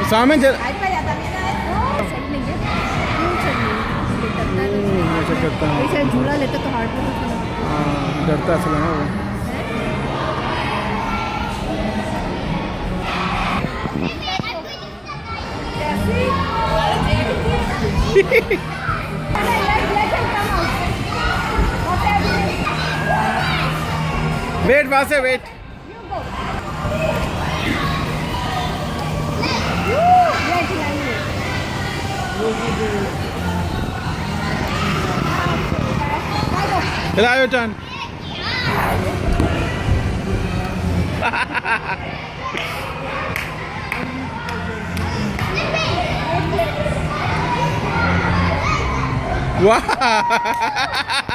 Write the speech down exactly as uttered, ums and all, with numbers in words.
सामने जर झूला लेते तो हार्ड होता। हाँ डरता असला ना वो। वेट वहां से वेट। चला आयो टर्न। वाह